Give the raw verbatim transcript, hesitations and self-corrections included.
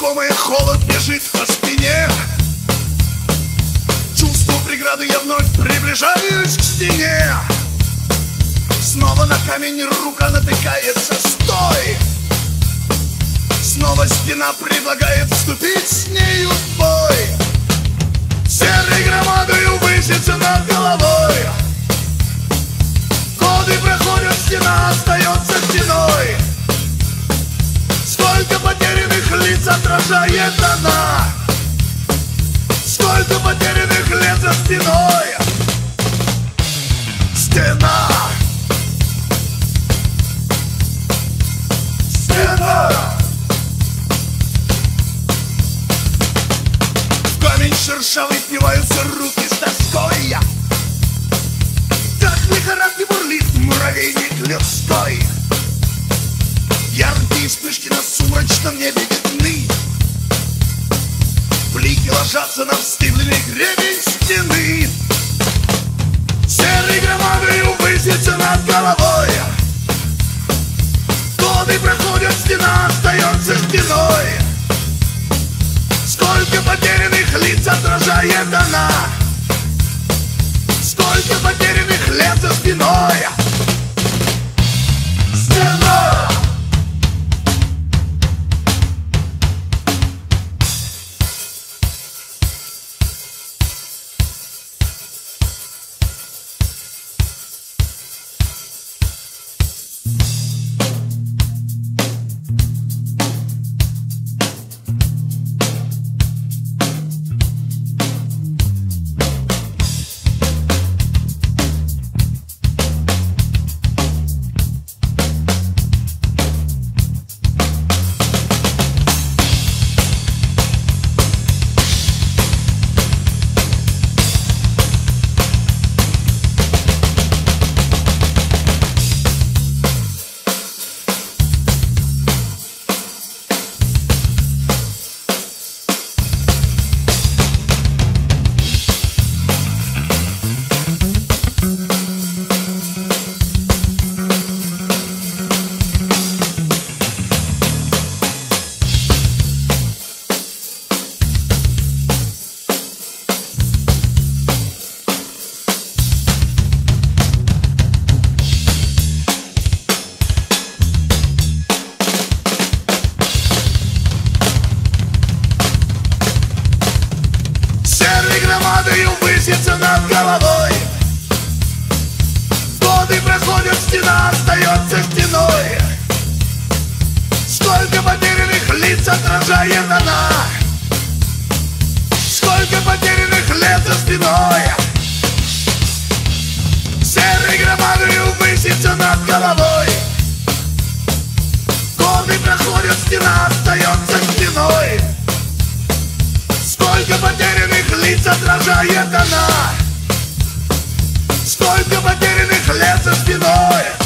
знакомый холод бежит по спине. Чувство преграды, я вновь приближаюсь к стене. Снова на камень рука натыкается, стой! Снова стена предлагает вступить с нею в бой. Серой громадою высится над головой. Годы проходят, стена остается стеной. Сколько потерянных лиц отражает она. Сколько потерянных лет за спиной. Стена. Стена. В камень шершавый впиваются руки с тоской. Так в лихорадке бурлит муравейник людской. Яркие вспышки на сумрачном небе видны. Блики ложатся на встыбленный гребень стены. Серой громадою высится над головой. Годы проходят, стена остается стеной. Сколько потерянных лиц отражает она. Сколько потерянных лет за спиной. Стена. Высится над головой. Годы проходят, стена остается стеной. Сколько потерянных лиц отражает она. Сколько потерянных лет за спиной. Серой громадою высится над головой. Годы проходят, стена остается стеной. Сколько потерянных лиц отражает она. Сколько потерянных лет за спиной.